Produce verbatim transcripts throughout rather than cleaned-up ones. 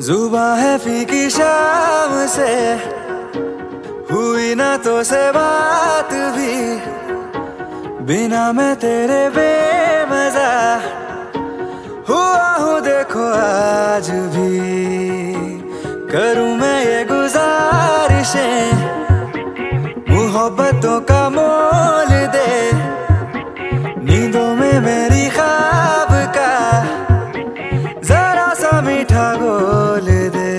जुबां है फीकी शाम से, हुई ना तो से बात भी, बिना मैं तेरे बेमजा हुआ हूँ देखो आज भी। करूँ मैं ये गुजारिशें, मोहब्बतों का मोल दे, नींदों में मेरी ख्वाब का जरा सा मीठा घोल दे।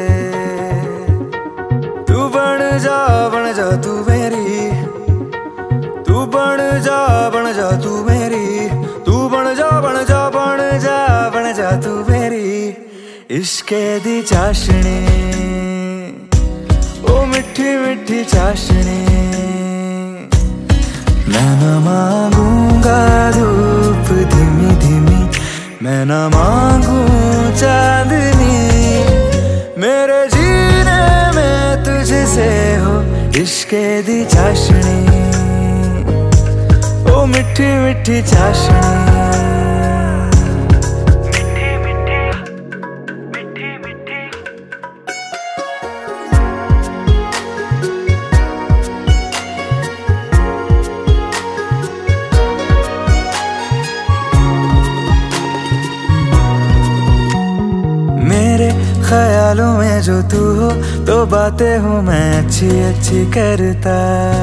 तू बन जा बन जा तू मेरी, तू बन जा बन जा तू मेरी, तू बन जा बन जा बन जा बन जा तू मेरी। इश्के दी चाशनी ओ मिठी मिठी चाशनी, मैं न मांगूंगा धूप धीमी धीमी, मैं न मांगू चांदनी, मेरे जीने में तुझसे हो इश्के दी चाशनी, ओ मिठी मिठी चाशनी। ख्यालों में जो तू हो तो बातें हूँ मैं अच्छी अच्छी करता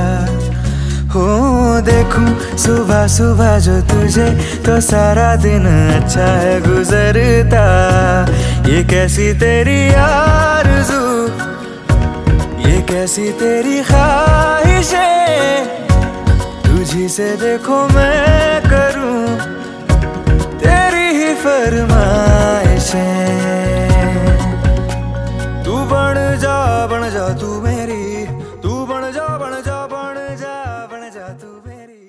हूँ। देखूं सुबह सुबह जो तुझे तो सारा दिन अच्छा है गुजरता। ये कैसी तेरी आरज़ू, ये कैसी तेरी ख्वाहिशें, तुझी से देखो मैं करूँ तेरी ही फरमाइशें। तू बन जा बन जा तू मेरी, तू बन जा बन जा बन जा बन जा तू मेरी।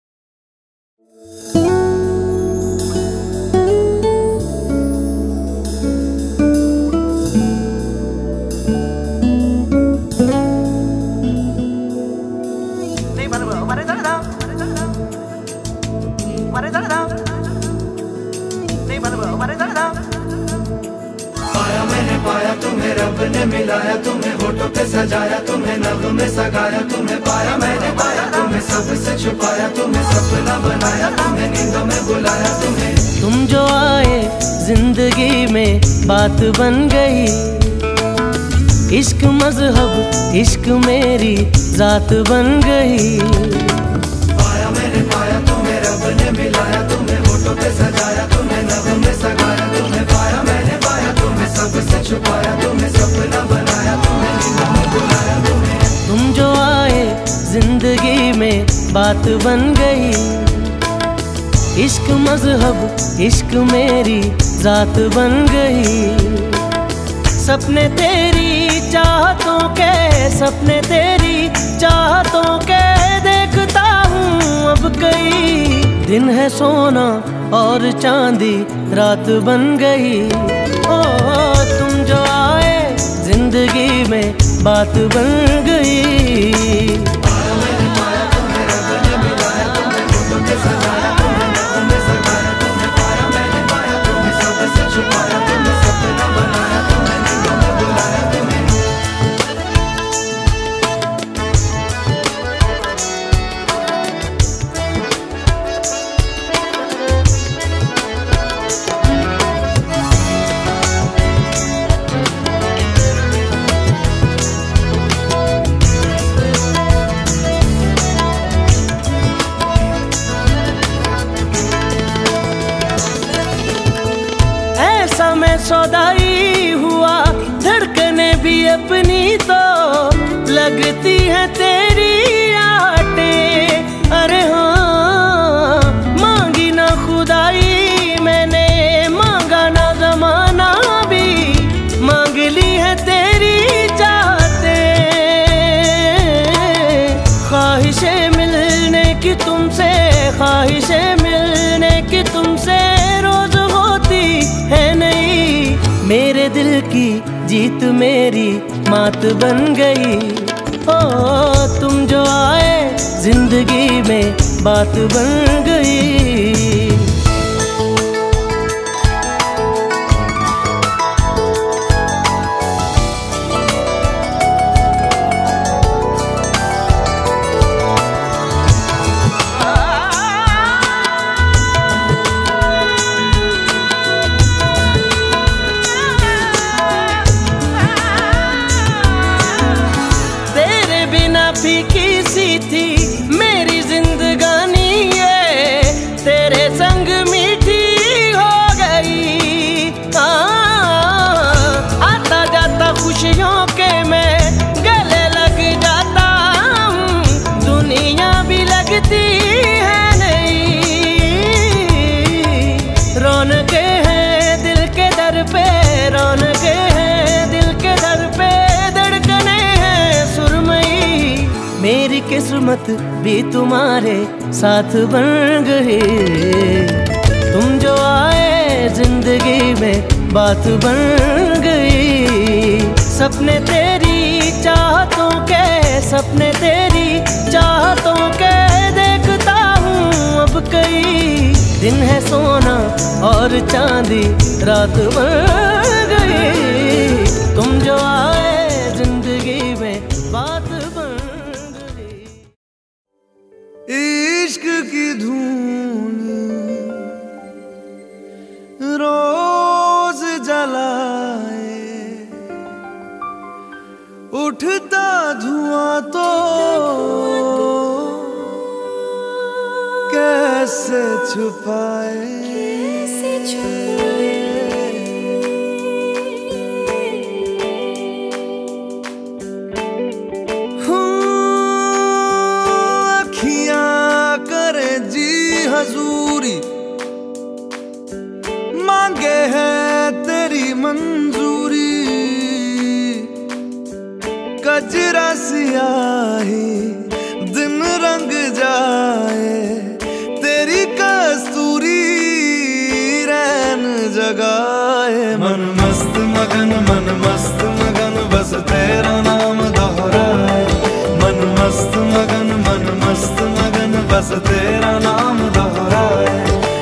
पाया मैंने पाया तुम्हें, रब ने मिलाया तुम्हें, होठों पे सजाया तुम्हें, नग़्मे सगाया तुम्हें। पाया मैंने पाया तुम्हें, सबसे छुपाया तुम्हें, सपना बनाया तुम्हें, नींदों में बुलाया तुम्हें। तुम जो आए जिंदगी में बात बन गई, इश्क मजहब इश्क मेरी जात बन गई। पाया मैंने पाया तुम्हें, रब ने मिलाया तुम्हें, होठों पे सजाया तुम्हें, नग़्मे सगाया तुम्हें। पाया मैंने पाया तुम्हें, सबसे छुपाया तुम्हें, सपना बनाया तुम्हें, नींदों में बुलाया तुम्हें। तुम जो आए जिंदगी में बात बन गई, इश्क मजहब इश्क मेरी जात बन गई। सपने तेरी चाहतों के, सपने तेरी चाहतों के देखता हूँ अब कई। दिन है सोना और चांदी रात बन गई। ओ तुम जो आए जिंदगी में बात बन गई। मैं सौदाई हुआ, धड़कने भी अपनी तो लगती है तेरी आटे। अरे हाँ मांगी ना खुदाई मैंने, मांगा ना जमाना भी, मांग ली है तेरी चाहते। ख्वाहिशें मिलने की तुमसे, ख्वाहिशें मिलने की तुमसे रोज होती है नहीं। मेरे दिल की जीत मेरी मात बन गई। ओ तुम जो आए जिंदगी में बात बन गई। रौनके हैं दिल के दर पे, धड़कने हैं सुरमई। मेरी किस्मत भी तुम्हारे साथ बन गई, तुम जो आए जिंदगी में बात बन गई। सपने तेरी चाहतों के, सपने तेरी चाहतों के देखता हूँ अब कई। दिन है सोना और चांदी रात बन गई, तुम जो आए जिंदगी में बात बन गई। इश्क की धून रोज जलाए, उठता धुआं तो कैसे छुपाए, कैसे छुपाए। अखियां करे जी हजूरी, मांगे है तेरी मंजूरी। कजरा सियाही दिन रंग जाए, तेरी कस्तूरी रैन जगाए। मन मस्त मगन, मन मस्त मगन, बस तेरा नाम दोहराए। मन मस्त मगन, मन मस्त मगन, बस तेरा नाम दोहराए।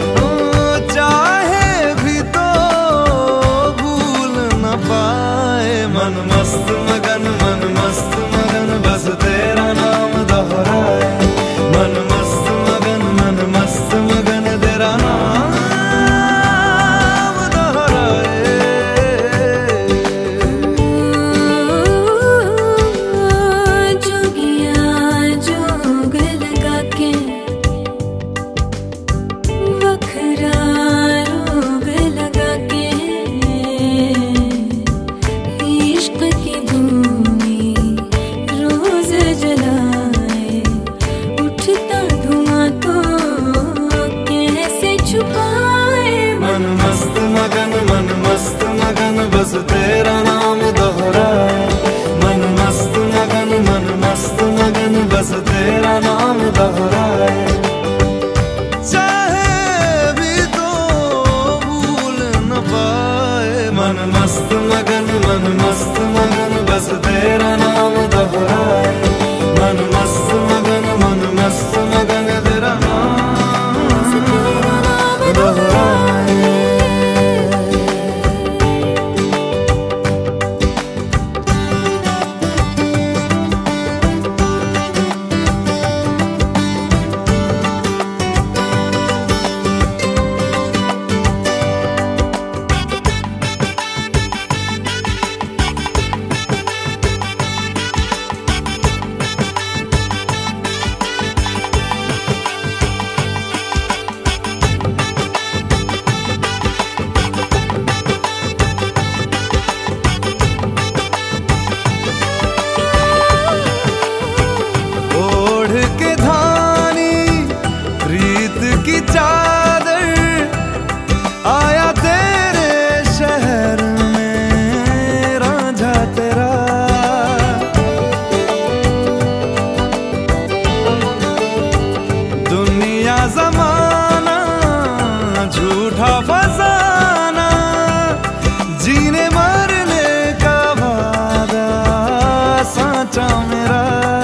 चाहे भी तो भूल न पाए। मन मस्त मगन, मन मस्त मगन, बस तेरा नाम दोहराए। मन मस्त मगन, मन मस्त मगन, तेरा नाम दोहराए। जोगिया जोग लगा के, बखरा रोग लगा के, इश्क की धूनी रोज जलाए, उठता धुआं तो कैसे छुपाए। मन मस्त मगन, मन मस्त मगन, बस तेरा नाम दोहराए। मन मस्त मगन, मन मस्त मगन, बस तेरा नाम दोहराए। चाहे भी तो भूल न पाए। मन मस्त मगन, मन मस्त मगन, बस तेरा नाम दोहराए। मन मस्त मगन, मन मस्त मगन, तेरा नाम दोहराए। ओढ़ के धानी प्रीत की चादर, आया तेरे शहर में रांझा तेरा। दुनिया जमाना झूठा फसाना, जीने मरने का वादा साचा मेरा।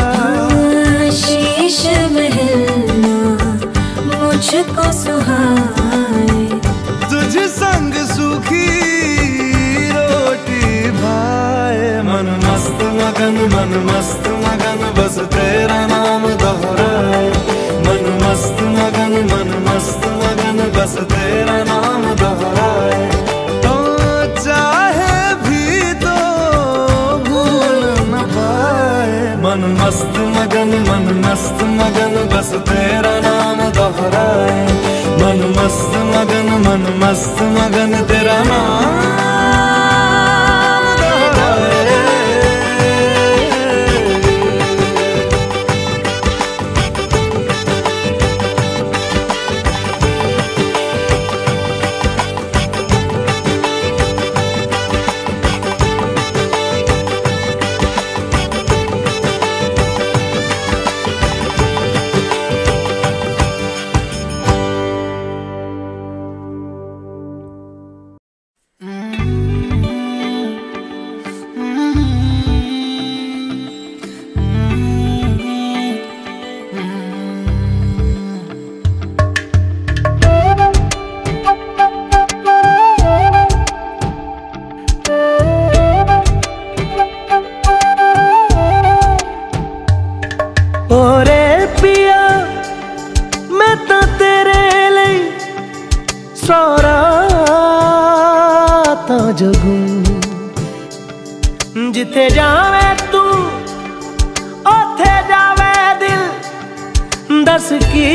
शीश महलना मुझको सुहाए, तुझ संग सूखी रोटी भाए। मन मस्त मगन, मन मस्त मगन, बस तेरा नाम दोहराए। मन मस्त मगन, मन मस्त मगन, बस तेरा नाम दोहराए। तो चाहे भी तो भूल न पाए। मन मस्त मगन, मन मस्त मगन, बस तेरा नाम दोहराए। मन मस्त मगन, मन मस्त मगन, तेरा नाम दोहराए। जगूं। जिथे जावे तू ओथे जावे दिल, दस की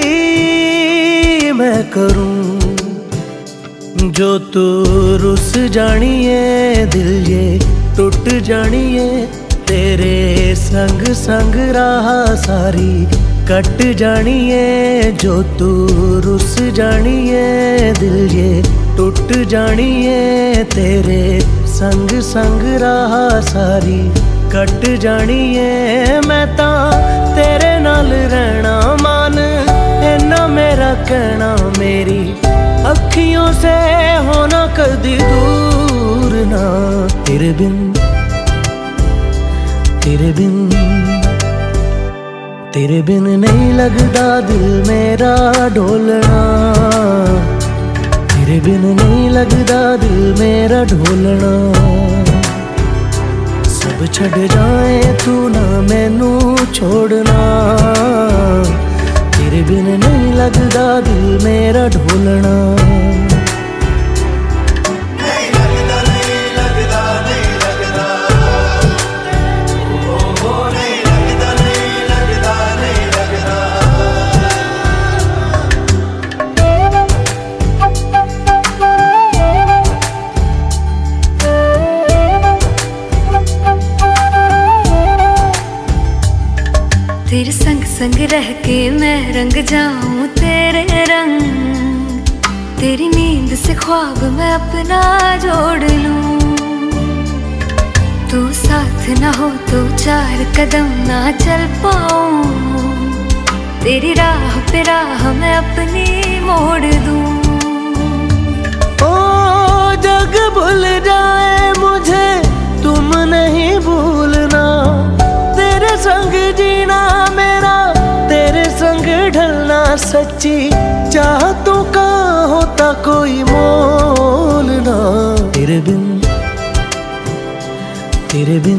मैं करूं। जो तू रुस जानिए दिल ये टूट जानिए, तेरे संग संग राह सारी कट जानिए। जो तू रुस जानिए दिल ये टूट जानिए, तेरे संग संग राह सारी कट जानिए। मैं ता तेरे नाल रहना मान, इन्ना मेरा कहना, मेरी अखियों से होना कदी दूर ना। तेरे बिन तेरे बिन तेरे बिन नहीं लगदा दिल मेरा ढोलना। तेरे बिन नहीं लगदा दिल मेरा ढोलना। सब छड़ जाए तू ना मैनू छोड़ना। तेरे बिन नहीं लगदा दिल मेरा ढोलना। तेरे संग संग रह के मैं रंग जाऊं तेरे रंग। तेरी नींद से ख्वाब मैं अपना जोड़ लूं। तू साथ ना हो तो चार कदम ना चल पाऊं। तेरी राह पे राह मैं अपनी मोड़ दूं। ओ जग भूल जाए मुझे तुम नहीं भूलना। तेरे संग जीना मेरा, तेरे संग ढलना सच्ची चाहतों का होता कोई मोल ना। तेरे बिन तेरे बिन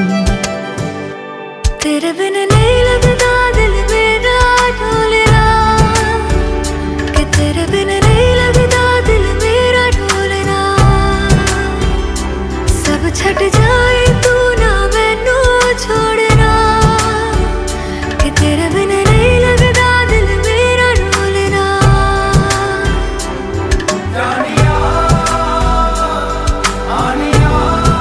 तेरे बिन नहीं लगदा दिल मेरा ढोलना। कि तेरे बिन नहीं लगदा दिल मेरा ढोलना। सब छट जाए तू ना मैनू छोड़ना। कि तेरे बिन नहीं लगदा दिल मेरा ढोलना। जानिया आनिया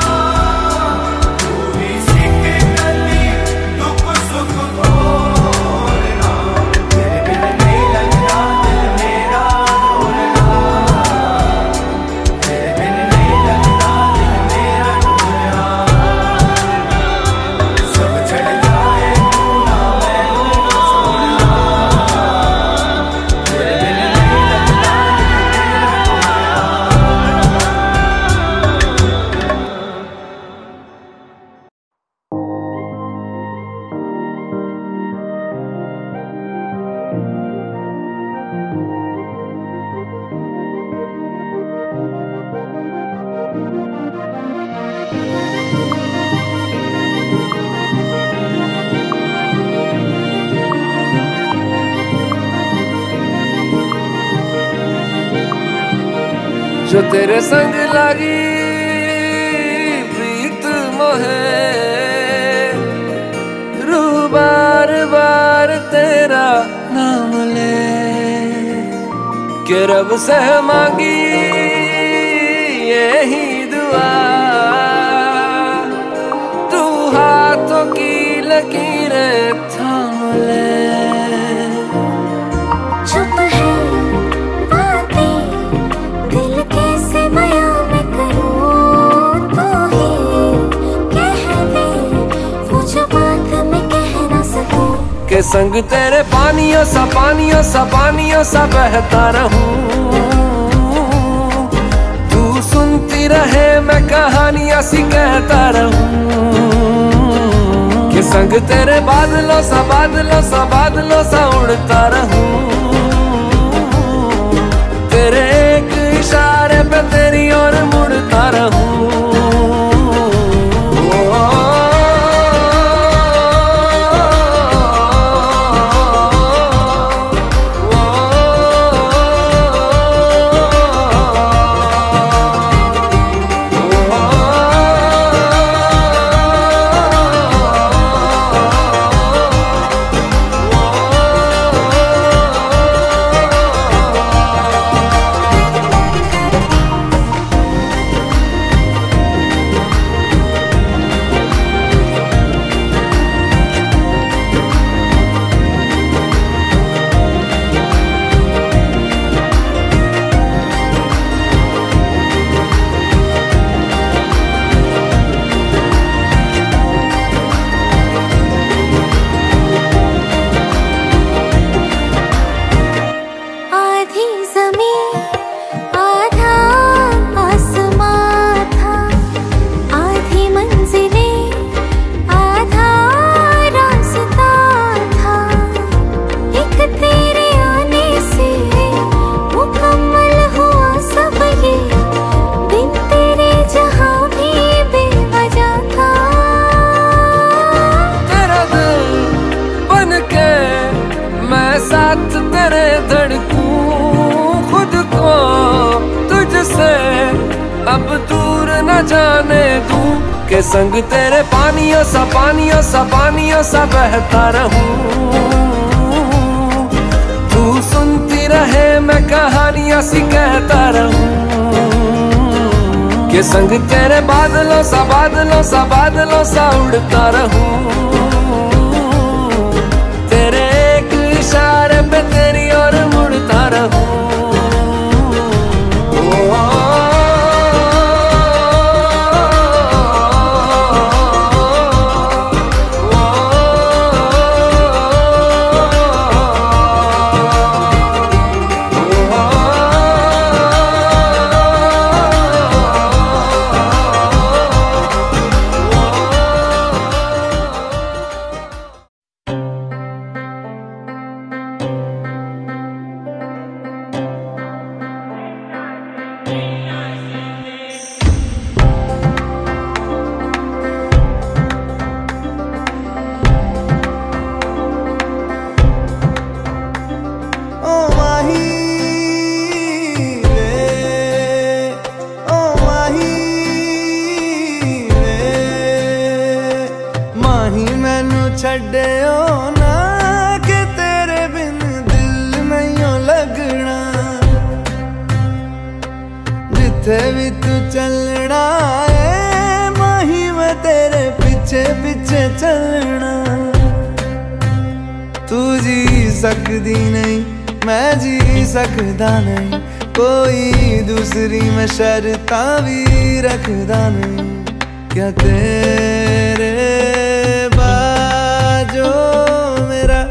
तू भी सीख गली दुख सुख बोलना। तेरे बिन नहीं लगदा दिल मेरा ढोलना। तेरे बिन नहीं लगदा दिल मेरा ढोलना। सब छड़ जाए तू ना मैनू छोड़ना। तेरे बिन नहीं लगदा दिल मेरा जो तेरे संग लागी प्रीत मोहे, रू बार बार तेरा नाम ले। के रब से मांगी यही दुआ, तू हाथों की लकीरें थाम ले। चुप है बातें दिल कैसे बयां मैं करूं। तू ही कह दे वो जो बात मैं कह ना सकूं। के संग तेरे पानियों सा पानियों सा पानियों सा बहता रहूं। तू सुनती रहे मैं कहानियां सी कहता रहूं। के संग तेरे बादलों सा बादलों सा बादलों सा उड़ता रहूं। तेरे एक इशारे पे तेरी ओर मुड़ता रहूं। जाने तू के संग तेरे पानियों सा पानियों सा पानियों सा बहता रहूं। तू सुनती रहे मैं कहानियां सी कहता रहूं के संग तेरे बादलों सा बादलों सा बादलों सा उड़ता रहूं। तेरे एक इशारे पे तेरी ओर मुड़ता रहूं। छड्डियो ना कि तेरे बिन दिल नहीं लगना। जिथे भी तू चलना है माही मैं तेरे पीछे पीछे चलना। तू जी सकदी नहीं मैं जी सकदा नहीं, कोई दूसरी मैं शर्तां भी रखदा नहीं। क्या तेरे जो मेरा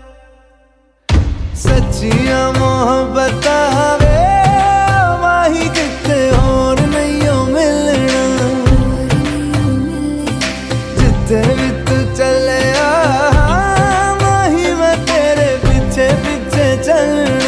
सच्चियां मोहब्बत वे माही किते और नहीं हो मिलना। जिथे भी तू चले माही मैं तेरे पीछे पीछे चलना।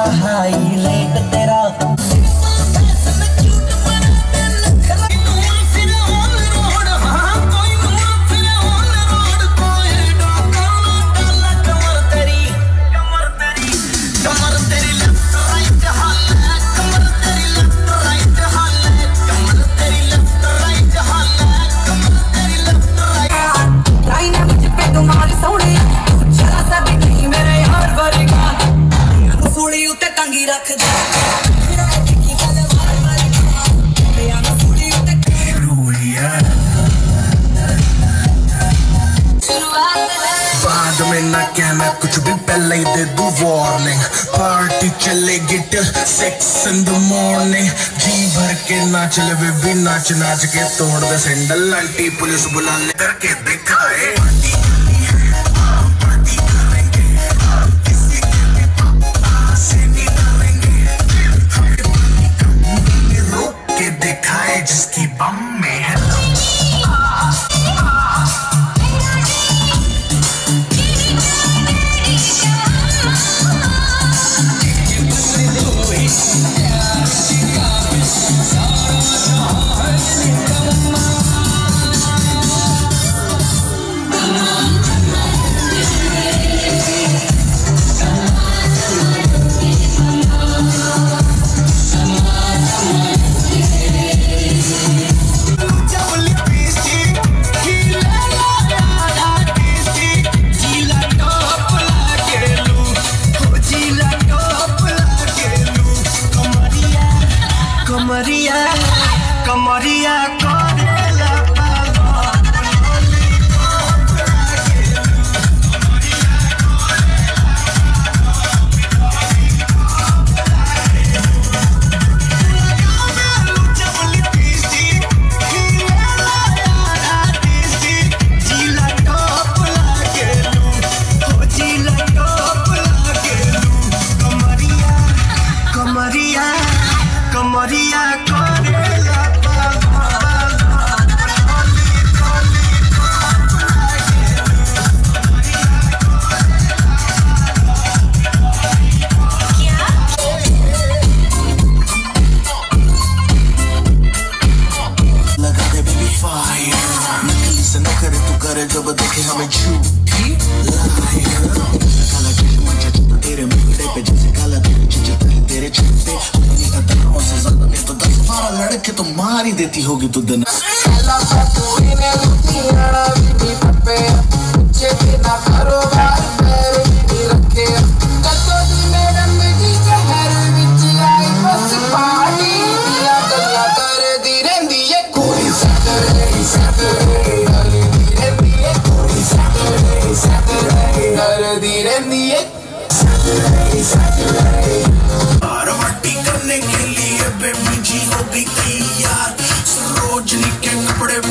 हाई रेट तेरा कहना कुछ भी पहले ही दे दूं वार्निंग पार्टी चलेगी till six in the morning जी भर के नाच ले बेबी नाच नाच के तोड़ दे सैंडल आंटी पुलिस बुला ले करके दिखाए रोक के दिखाए जिसकी बम में है कमरिया कमरिया करेला कमरिया कमरिया करेला लगा दे बेबी फायर नकली से न करे तू करे जब देखे हमें झूठी लायर काला चश्मा चचता तेरे मुखड़े पे जैसे काला तेरे चिचता है तेरे छुट्टे अपनी अदाओं से ज्यादा नहीं तो दस बारह लड़के तो मार ही देती होगी तू दिन पार्टी करने के लिए बेबी जी हो गई तैयार सरोजनी के कपड़े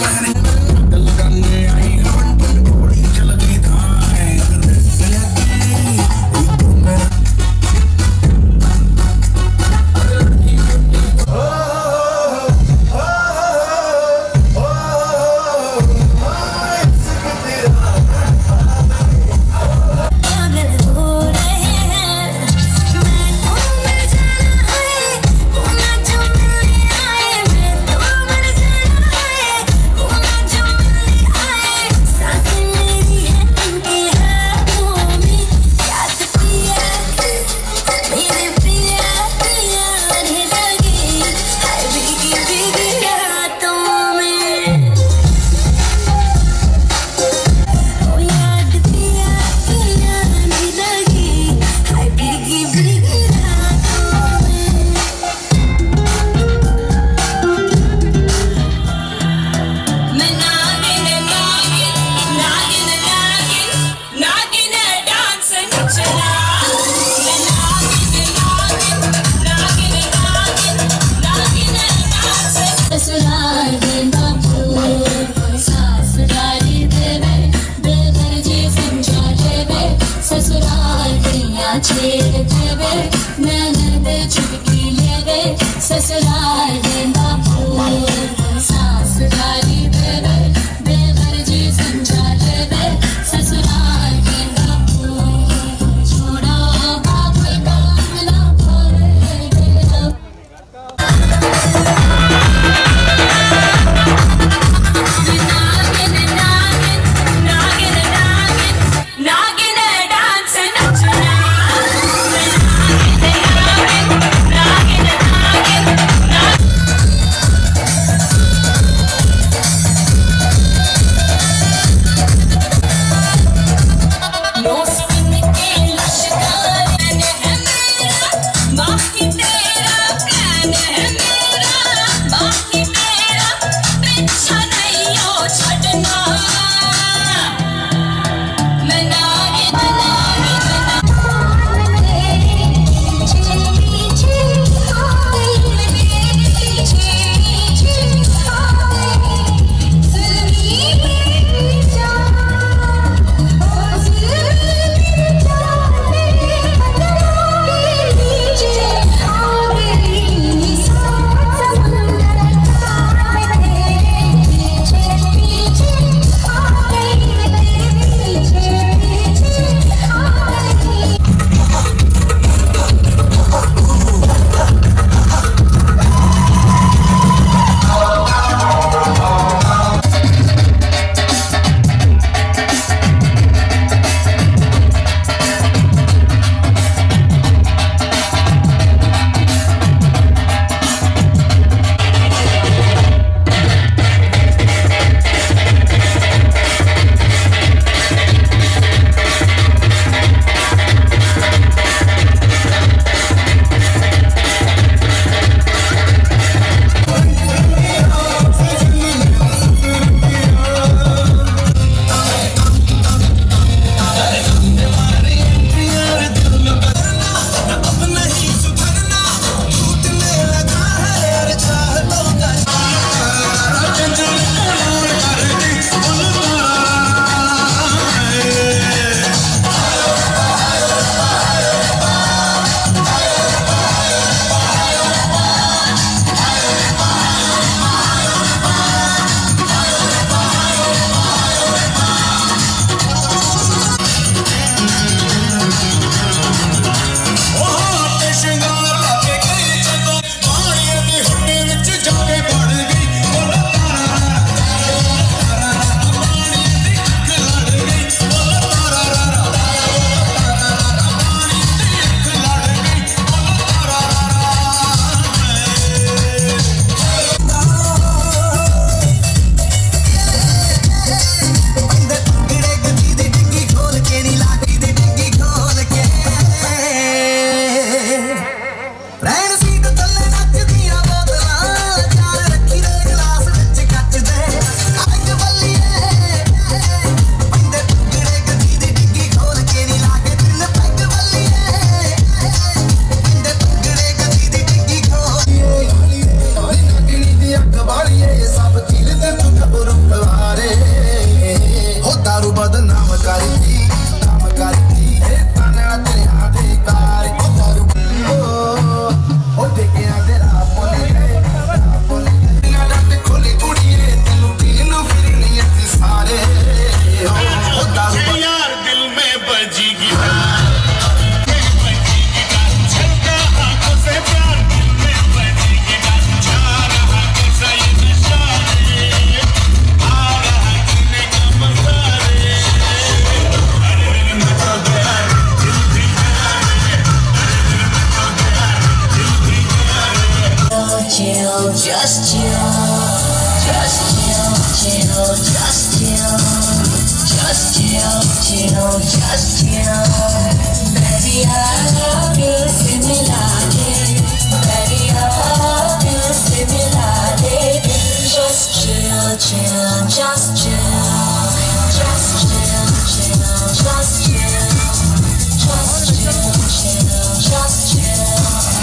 chill, just chill, just chill, chill, just chill, just chill, chill, just chill. Baby, I love you, similade. Baby, I love you, similade. Just chill, chill, just chill, just chill, chill, just chill, just chill, chill, just chill.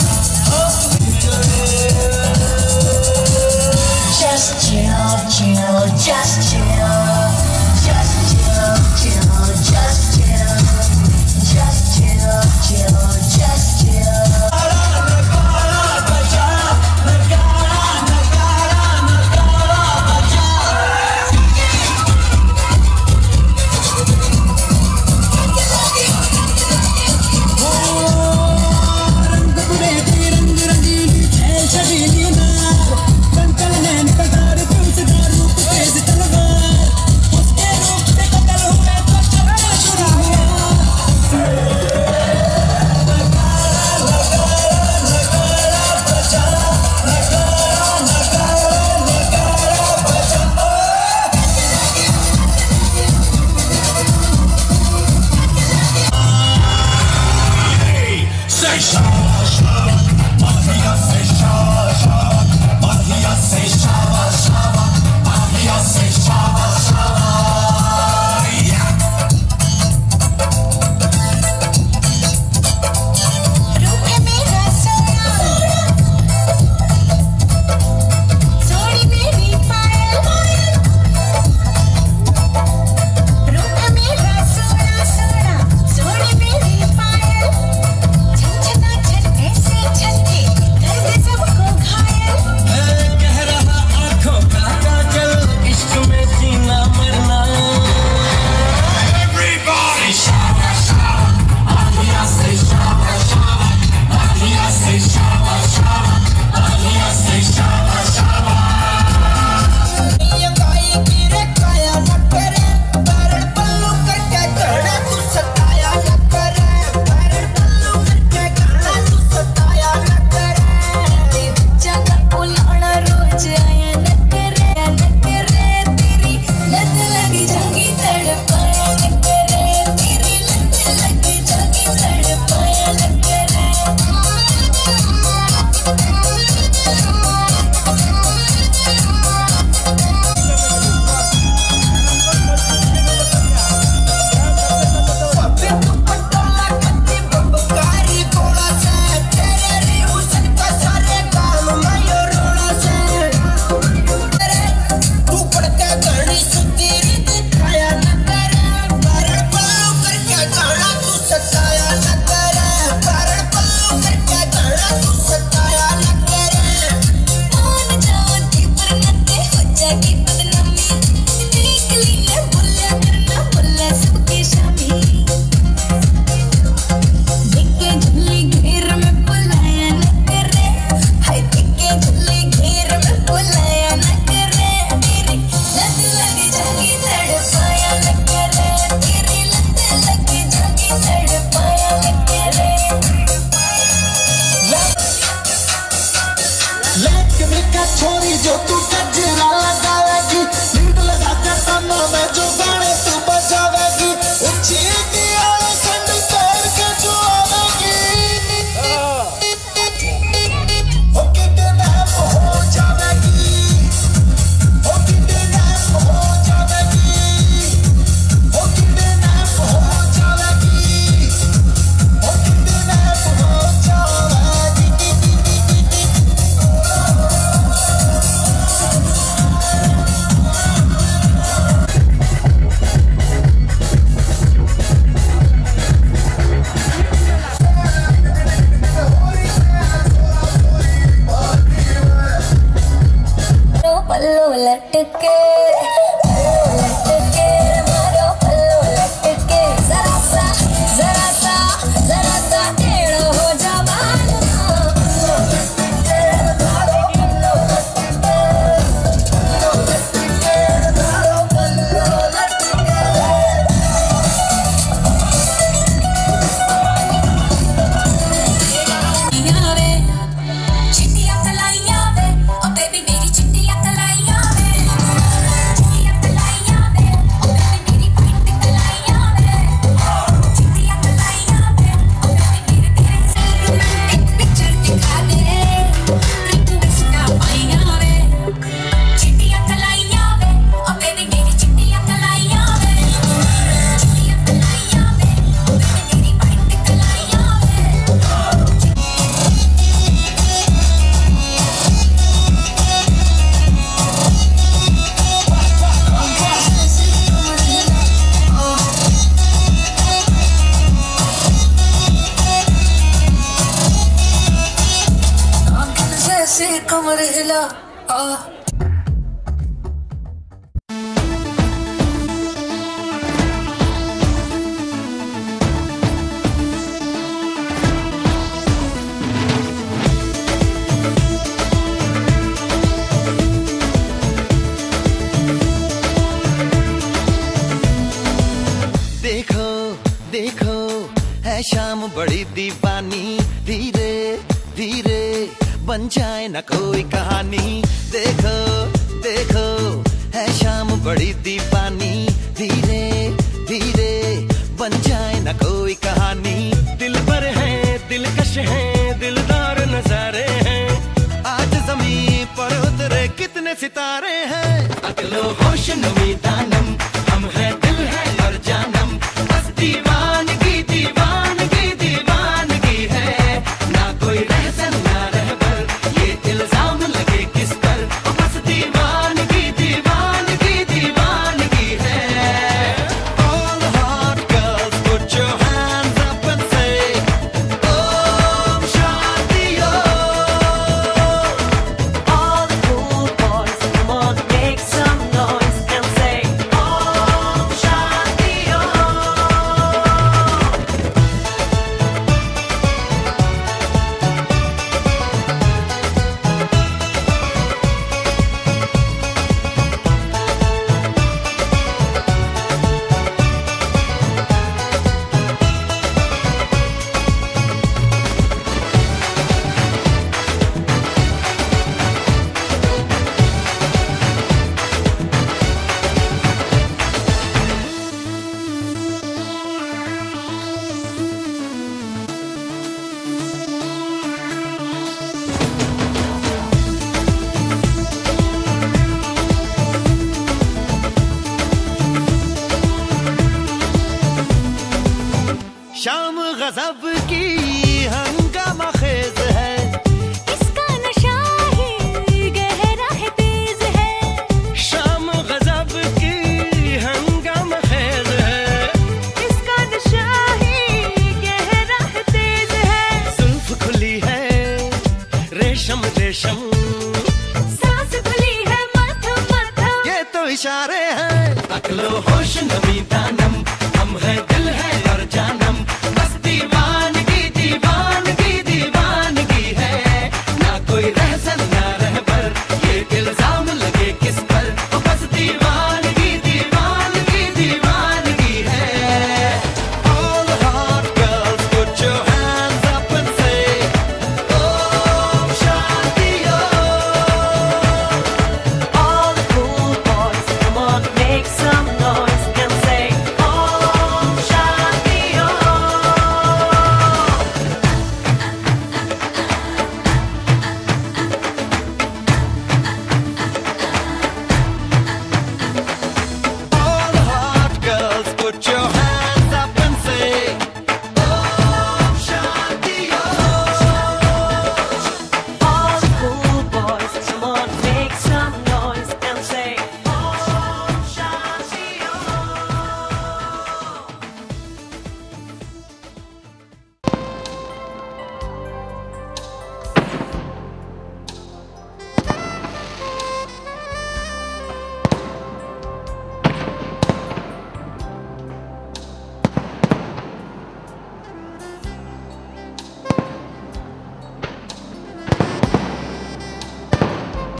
Just chill, chill, just chill, just chill, chill, just chill, just chill, chill, just chill. से कमर हिला आ। देखो देखो है शाम बड़ी दीवानी, धीरे धीरे बन जाए न कोई कहानी। देखो देखो है शाम बड़ी दीवानी, धीरे धीरे बन जाए न कोई कहानी। दिल पर है दिलकश है दिलदार नजारे हैं, आज जमीन पर उतरे कितने सितारे हैं। अकलो होश नमी दानम हम है दिल है और जानम, बस दीवानगी दीवानगी दीवानगी है। ना कोई रहसन ना रहबर ये इल्जाम लगे किस पर, बस दीवानगी दीवानगी दीवानगी है। All hot girls put your hands up and say Om Shanti Om. All the cool boys, come on, make some noise and say Om Shanti Om. शाम गजब की हंगामा खेज है, इसका नशा ही गहरा है तेज है। शाम गजब की हंगामा खेज है, इसका नशा ही गहरा है तेज है। जुल्फ खुली है रेशम रेशम, सांस खुली है मध्यम मध्यम, ये तो इशारे हैं। अकलो होश नमी दानम हम है दिल है